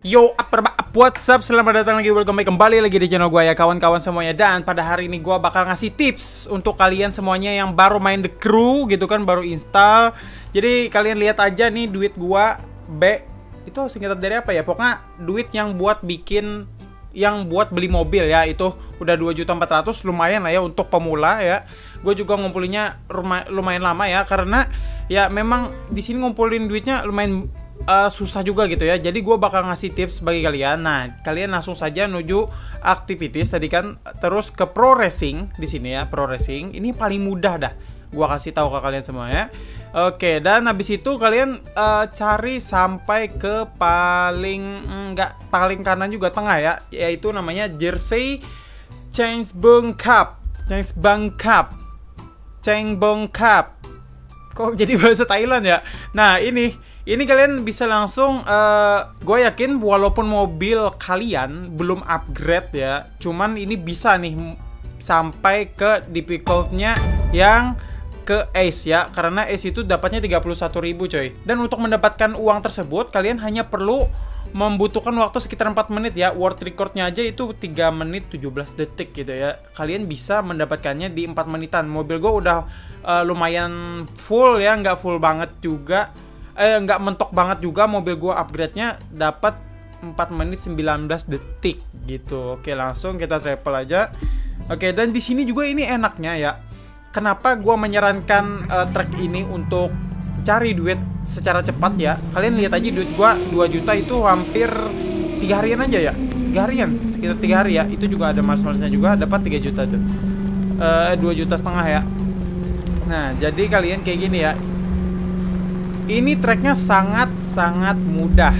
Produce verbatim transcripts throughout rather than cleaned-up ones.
Yo, apa what's up? Selamat datang lagi, welcome back kembali lagi di channel gue ya kawan-kawan semuanya. Dan pada hari ini gue bakal ngasih tips untuk kalian semuanya yang baru main The Crew gitu kan, baru install. Jadi kalian lihat aja nih duit gue B. Itu singkatan dari apa ya? Pokoknya duit yang buat bikin, yang buat beli mobil ya, itu udah dua juta empat ratus, lumayan lah ya untuk pemula ya. Gue juga ngumpulinnya lumayan lama ya, karena ya memang di sini ngumpulin duitnya lumayan Uh, susah juga gitu ya. Jadi gue bakal ngasih tips bagi kalian. Nah, kalian langsung saja menuju activities tadi kan, terus ke pro racing di sini ya, pro racing. Ini paling mudah dah. Gua kasih tahu ke kalian semua ya. Oke, dan habis itu kalian uh, cari sampai ke paling enggak paling kanan juga tengah ya, yaitu namanya Jersey Changebong Cup. Changebong Cup. Changebong Cup. Kok jadi bahasa Thailand ya? Nah, ini Ini kalian bisa langsung, uh, gue yakin walaupun mobil kalian belum upgrade ya, cuman ini bisa nih sampai ke difficultnya yang ke Ace ya, karena Ace itu dapatnya tiga puluh satu ribu coy. Dan untuk mendapatkan uang tersebut kalian hanya perlu membutuhkan waktu sekitar empat menit ya. World recordnya aja itu tiga menit tujuh belas detik gitu ya. Kalian bisa mendapatkannya di empat menitan. Mobil gue udah uh, lumayan full ya, nggak full banget juga. Eh, nggak mentok banget juga, mobil gua upgrade-nya dapat empat menit sembilan belas detik gitu. Oke, langsung kita travel aja. Oke, dan di sini juga ini enaknya ya. Kenapa gua menyarankan uh, track ini untuk cari duit secara cepat ya? Kalian lihat aja duit gua dua juta itu hampir tiga harian aja ya. tiga harian, sekitar tiga hari ya. Itu juga ada males-malesnya juga, dapat tiga juta tuh. Uh, dua juta setengah ya. Nah, jadi kalian kayak gini ya. Ini tracknya sangat-sangat mudah.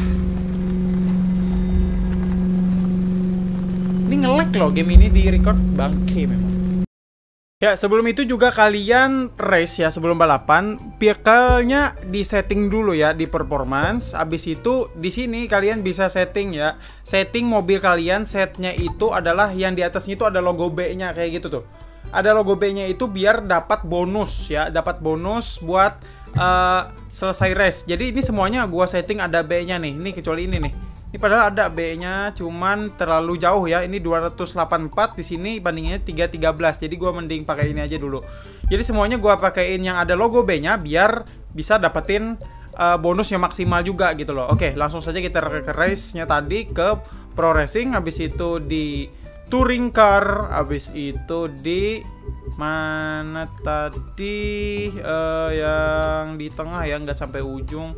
Ini nge-lag loh game ini di record, bangke memang. Ya, sebelum itu juga kalian race ya, sebelum balapan, vehicle-nya di setting dulu ya di performance. Abis itu di sini kalian bisa setting ya. Setting mobil kalian, setnya itu adalah yang di atasnya itu ada logo B-nya kayak gitu tuh. Ada logo B-nya itu biar dapat bonus ya, dapat bonus buat Uh, selesai race. Jadi ini semuanya gua setting ada B-nya nih. Ini kecuali ini nih. Ini padahal ada B-nya, cuman terlalu jauh ya. Ini dua ratus delapan puluh empat, di sini bandingannya tiga tiga belas. Jadi gua mending pakai ini aja dulu. Jadi semuanya gua pakein yang ada logo B-nya biar bisa dapetin uh, bonus yang maksimal juga gitu loh. Oke, langsung saja kita ke race-nya tadi ke pro racing, habis itu di touring car, habis itu di mana tadi uh, yang di tengah ya, nggak sampai ujung.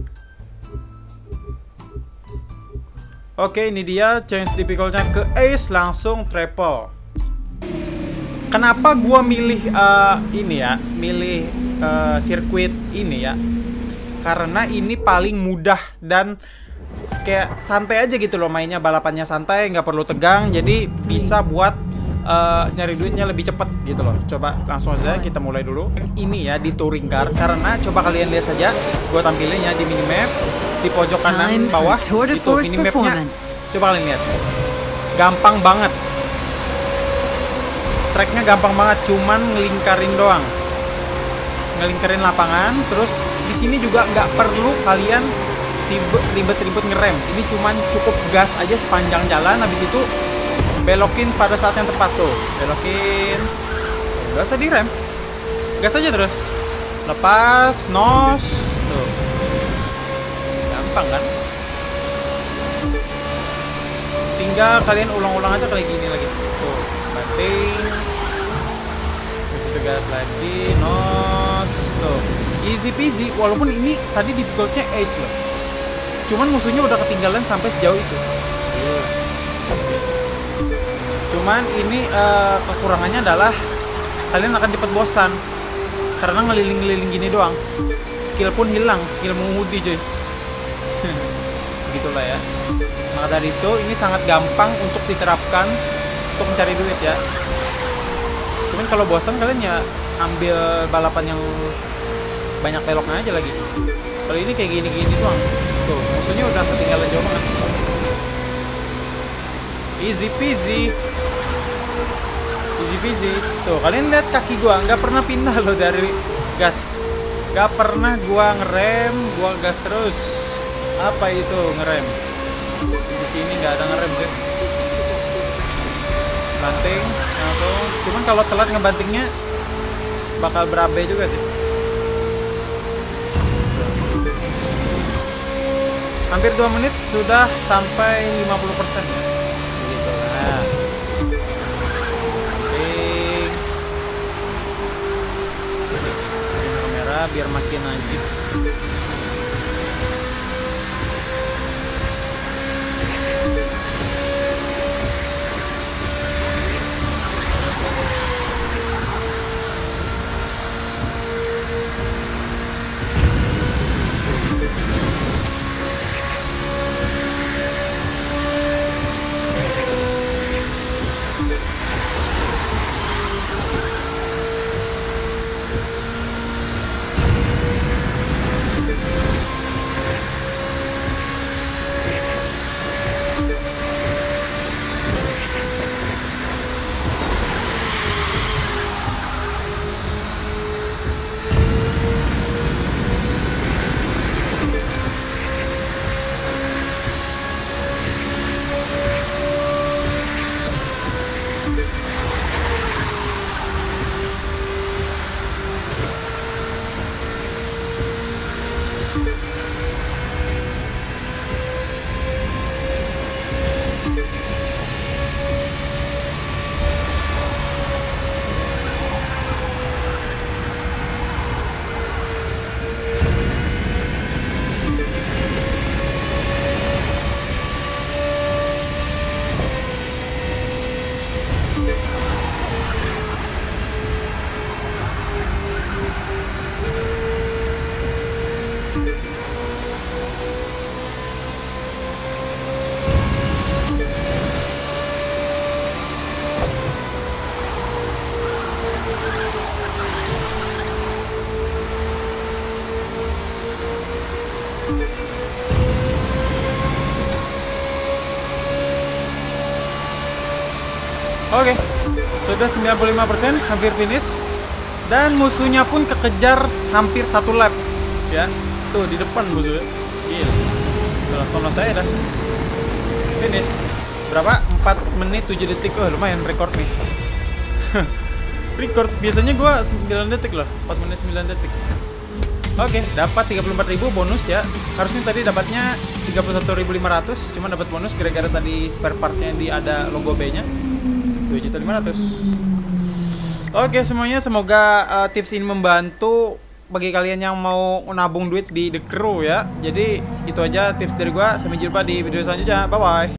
Oke, ini dia change difficulty-nya ke Ace, langsung triple. Kenapa gua milih uh, ini ya, milih uh, sirkuit ini ya? Karena ini paling mudah dan kayak santai aja gitu loh mainnya, balapannya santai, nggak perlu tegang, jadi bisa buat uh, nyari duitnya lebih cepet gitu loh. Coba langsung aja kita mulai dulu. Ini ya di touring car, karena coba kalian lihat saja, gue tampilin ya di minimap di pojok kanan bawah itu minimapnya. Coba kalian lihat, gampang banget, tracknya gampang banget, cuman ngelingkarin doang, ngelingkarin lapangan. Terus di sini juga nggak perlu kalian ribet-ribet ngerem, ini cuman cukup gas aja sepanjang jalan, habis itu belokin pada saat yang tepat tuh, belokin, nggak usah direm, gas aja terus, lepas, nos, tuh, gampang kan? Tinggal kalian ulang-ulang aja kayak gini lagi, tuh, banting, begitu gas lagi, nos, tuh, easy peasy. Walaupun ini tadi difficulty-nya Ace loh. Cuman musuhnya udah ketinggalan sampai sejauh itu. Cuman ini uh, kekurangannya adalah kalian akan cepat bosan karena ngeliling-ngeliling gini doang. Skill pun hilang, skill mengemudi cuy. Begitulah ya. Maka dari itu ini sangat gampang untuk diterapkan untuk mencari duit ya. Cuman kalau bosan kalian ya ambil balapan yang banyak beloknya aja lagi. Kalau ini kayak gini-gini doang. Tuh, musuhnya udah ketinggalan jauh banget. Easy peasy. Easy peasy. Tuh, kalian lihat kaki gua nggak pernah pindah loh dari gas. Nggak pernah gua ngerem, gua gas terus. Apa itu ngerem? Di sini nggak ada ngerem sih. Banting langsung. Cuman kalau telat ngebantingnya bakal berabe juga sih. Hampir dua menit sudah sampai lima puluh persen ya. Gitu lah. Banting. Kamera biar makin anjing. Oke, sudah sembilan puluh lima persen, hampir finish. Dan musuhnya pun kekejar hampir satu lap. Ya, tuh di depan musuhnya. Gila. Udah sama saya dah. Finish. Berapa? empat menit tujuh detik. Oh, lumayan rekor nih. Record biasanya gua sembilan detik loh. empat menit sembilan detik. Oke, dapat tiga puluh empat ribu bonus ya. Harusnya tadi dapatnya tiga puluh satu ribu lima ratus, cuma dapat bonus gara-gara tadi spare partnya di ada logo B-nya. dua juta lima ratus. Oke semuanya, semoga uh, tips ini membantu bagi kalian yang mau nabung duit di The Crew ya. Jadi itu aja tips dari gua. Sampai jumpa di video selanjutnya. Bye bye.